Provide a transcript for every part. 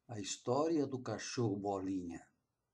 A história do cachorro Bolinha.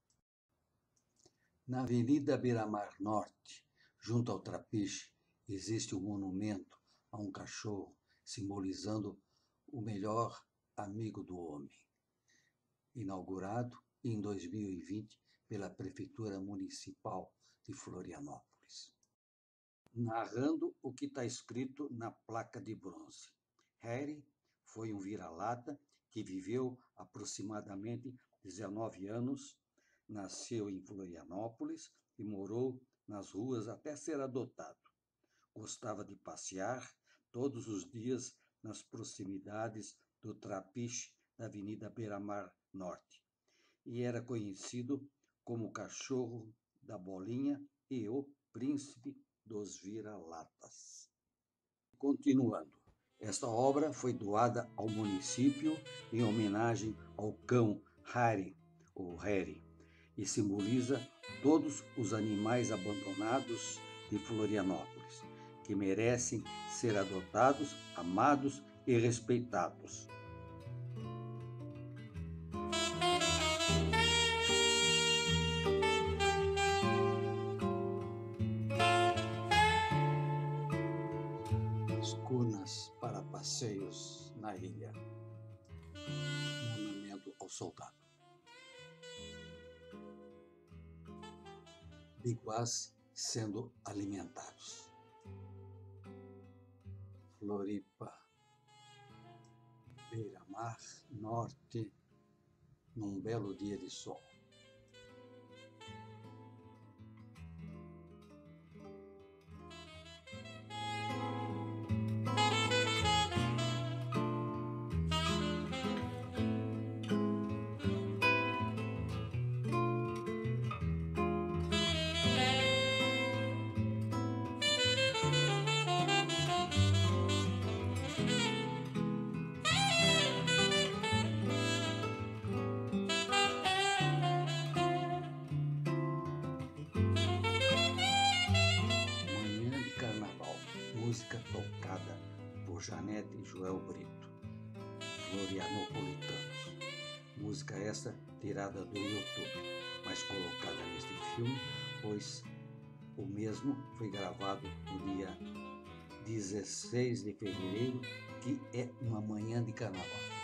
Na Avenida Beira-Mar Norte, junto ao Trapiche, existe um monumento a um cachorro, simbolizando o melhor amigo do homem. Inaugurado em 2020 pela Prefeitura Municipal de Florianópolis. Narrando o que está escrito na placa de bronze. Harry foi um vira-lata que viveu aproximadamente 19 anos, nasceu em Florianópolis e morou nas ruas até ser adotado. Gostava de passear todos os dias nas proximidades do Trapiche da Avenida Beira-Mar Norte e era conhecido como o cachorro da Bolinha e o príncipe dos vira-latas. Continuando, esta obra foi doada ao município em homenagem ao cão Harry, ou Harry, e simboliza todos os animais abandonados de Florianópolis, que merecem ser adotados, amados e respeitados. Cunas para passeios na ilha. Monumento ao soldado. Biguás sendo alimentados. Floripa, Beira-Mar Norte, num belo dia de sol. Música tocada por Janete e Joel Brito, Florianopolitanos. Música essa tirada do YouTube, mas colocada neste filme, pois o mesmo foi gravado no dia 16 de fevereiro, que é uma manhã de carnaval.